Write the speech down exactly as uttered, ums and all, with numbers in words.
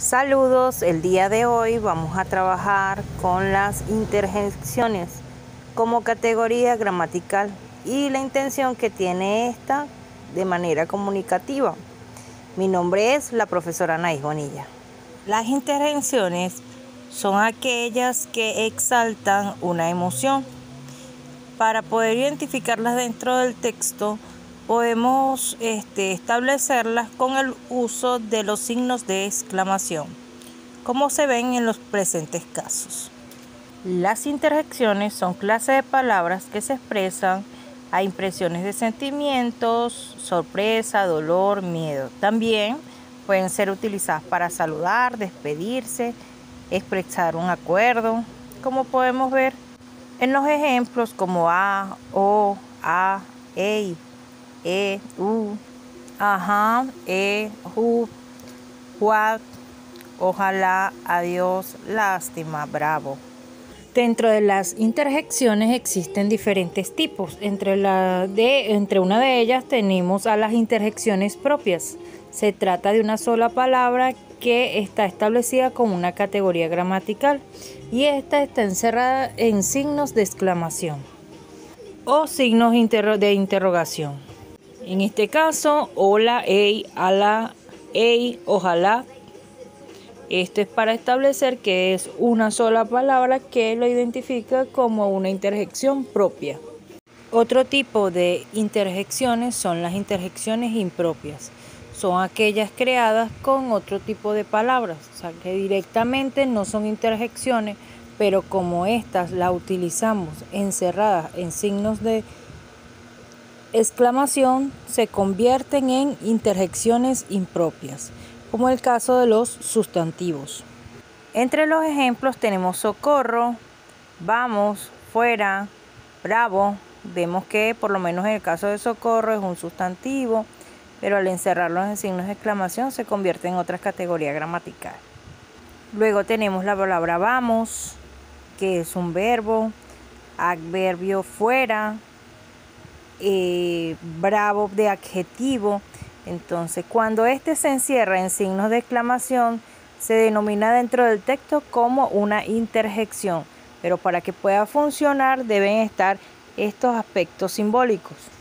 Saludos, el día de hoy vamos a trabajar con las interjecciones como categoría gramatical y la intención que tiene esta de manera comunicativa. Mi nombre es la profesora Anaís Bonilla. Las interjecciones son aquellas que exaltan una emoción. Para poder identificarlas dentro del texto, podemos este, establecerlas con el uso de los signos de exclamación, como se ven en los presentes casos. Las interjecciones son clases de palabras que se expresan a impresiones de sentimientos, sorpresa, dolor, miedo. También pueden ser utilizadas para saludar, despedirse, expresar un acuerdo, como podemos ver en los ejemplos como a, o, a, ey, e, u, ajá, e, ju, what, ojalá, adiós, lástima, bravo. Dentro de las interjecciones existen diferentes tipos. Entre, la de, entre una de ellas tenemos a las interjecciones propias. Se trata de una sola palabra que está establecida como una categoría gramatical y esta está encerrada en signos de exclamación o signos de interrogación. En este caso, hola, ey, ala, ey, ojalá. Esto es para establecer que es una sola palabra que lo identifica como una interjección propia. Otro tipo de interjecciones son las interjecciones impropias. Son aquellas creadas con otro tipo de palabras, o sea que directamente no son interjecciones, pero como estas las utilizamos encerradas en signos de exclamación, se convierten en interjecciones impropias, como el caso de los sustantivos. Entre los ejemplos tenemos socorro, vamos, fuera, bravo. Vemos que por lo menos en el caso de socorro es un sustantivo, pero al encerrarlos en signos de exclamación se convierte en otra categoría gramatical. Luego tenemos la palabra vamos, que es un verbo, adverbio fuera, eh, bravo de adjetivo. Entonces, cuando este se encierra en signos de exclamación, se denomina dentro del texto como una interjección, pero para que pueda funcionar deben estar estos aspectos simbólicos.